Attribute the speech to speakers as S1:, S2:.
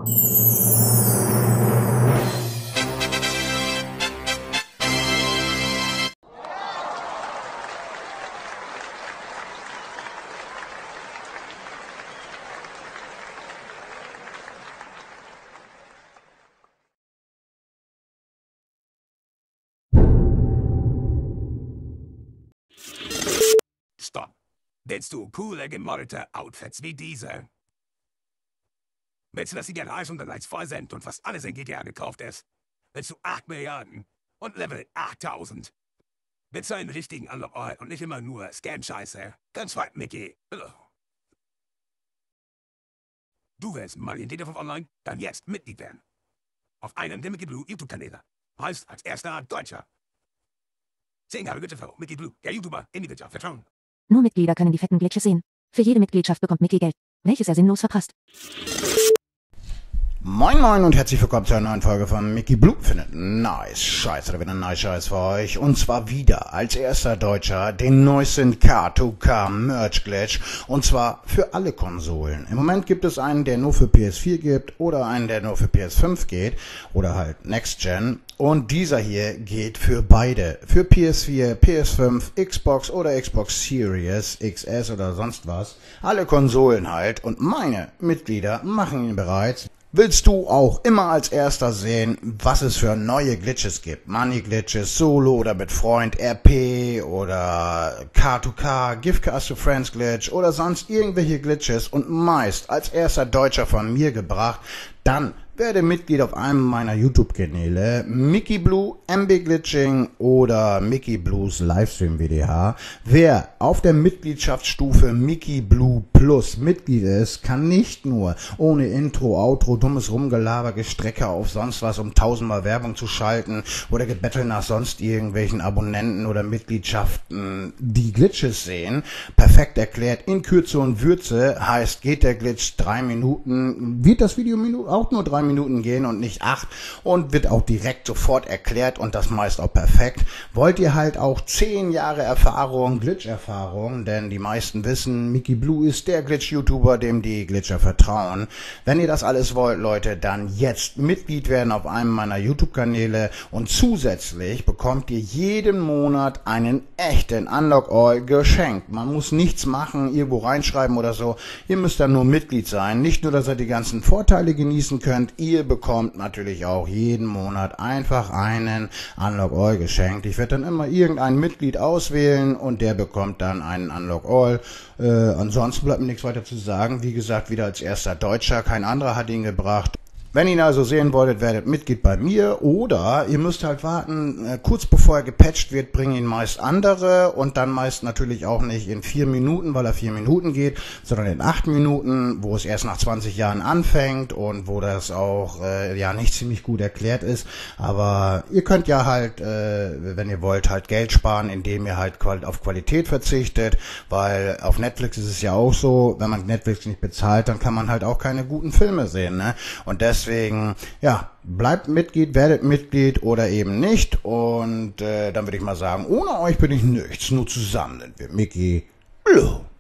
S1: Stopp. Willst du coole, gemoddete Outfits wie diese? Willst du, dass die Garage und Lights voll sind und fast alles in GTA gekauft ist? Willst du 8 Milliarden und Level 8000? Willst du einen richtigen Unlock All und nicht immer nur Scam-Scheiße? Dann schreib Mickey. Du willst Money in DDV Online? Dann jetzt Mitglied werden. Auf einem der Mickey Blue YouTube-Kanäle. Heißt als erster Deutscher. 10 Jahre GTV, Mickey Blue, der YouTuber in die Wirtschaft vertrauen.
S2: Nur Mitglieder können die fetten Glitches sehen. Für jede Mitgliedschaft bekommt Mickey Geld, welches er sinnlos verprasst.
S3: Moin Moin und herzlich willkommen zu einer neuen Folge von Mickey Blue. Findet nice Scheiß oder wieder nice Scheiß für euch. Und zwar wieder als erster Deutscher den neuesten K2K Merch Glitch. Und zwar für alle Konsolen. Im Moment gibt es einen, der nur für PS4 gibt oder einen, der nur für PS5 geht. Oder halt Next Gen. Und dieser hier geht für beide. Für PS4, PS5, Xbox oder Xbox Series, XS oder sonst was. Alle Konsolen halt. Und meine Mitglieder machen ihn bereits. Willst du auch immer als erster sehen, was es für neue Glitches gibt? Money Glitches, Solo oder mit Freund, RP oder K2K, Giftcast to Friends Glitch oder sonst irgendwelche Glitches und meist als erster Deutscher von mir gebracht, dann werde Mitglied auf einem meiner YouTube-Kanäle, Mickey Blue, MB Glitching oder Mickey Blues Livestream WDH. Wer auf der Mitgliedschaftsstufe Mickey Blue Plus Mitglied ist, kann nicht nur ohne Intro, Outro, dummes Rumgelaber, Gestrecke auf sonst was, um 1000-mal Werbung zu schalten oder Gebettel nach sonst irgendwelchen Abonnenten oder Mitgliedschaften die Glitches sehen. Perfekt erklärt, in Kürze und Würze, heißt geht der Glitch 3 Minuten, wird das Video auch nur 3 Minuten gehen und nicht 8 und wird auch direkt sofort erklärt und das meist auch perfekt. Wollt ihr halt auch 10 Jahre Erfahrung, Glitch-Erfahrung, denn die meisten wissen, Mickey Blue ist der Glitch-YouTuber, dem die Glitcher vertrauen. Wenn ihr das alles wollt, Leute, dann jetzt Mitglied werden auf einem meiner YouTube-Kanäle und zusätzlich bekommt ihr jeden Monat einen echten Unlock All geschenkt. Man muss nichts machen, irgendwo reinschreiben oder so. Ihr müsst dann nur Mitglied sein. Nicht nur, dass ihr die ganzen Vorteile genießen könnt, ihr bekommt natürlich auch jeden Monat einfach einen Unlock All geschenkt. Ich werde dann immer irgendein Mitglied auswählen und der bekommt dann einen Unlock All. Ansonsten bleibt mir nichts weiter zu sagen. Wie gesagt, wieder als erster Deutscher. Kein anderer hat ihn gebracht. Wenn ihr ihn also sehen wolltet, werdet Mitglied bei mir oder ihr müsst halt warten, kurz bevor er gepatcht wird, bringen ihn meist andere und dann meist natürlich auch nicht in 4 Minuten, weil er 4 Minuten geht, sondern in 8 Minuten, wo es erst nach 20 Jahren anfängt und wo das auch ja nicht ziemlich gut erklärt ist. Aber ihr könnt ja halt, wenn ihr wollt, halt Geld sparen, indem ihr halt auf Qualität verzichtet, weil auf Netflix ist es ja auch so, wenn man Netflix nicht bezahlt, dann kann man halt auch keine guten Filme sehen, ne? Und deswegen, ja, bleibt Mitglied, werdet Mitglied oder eben nicht. Und dann würde ich mal sagen, ohne euch bin ich nichts, nur zusammen sind wir Mickey Blue.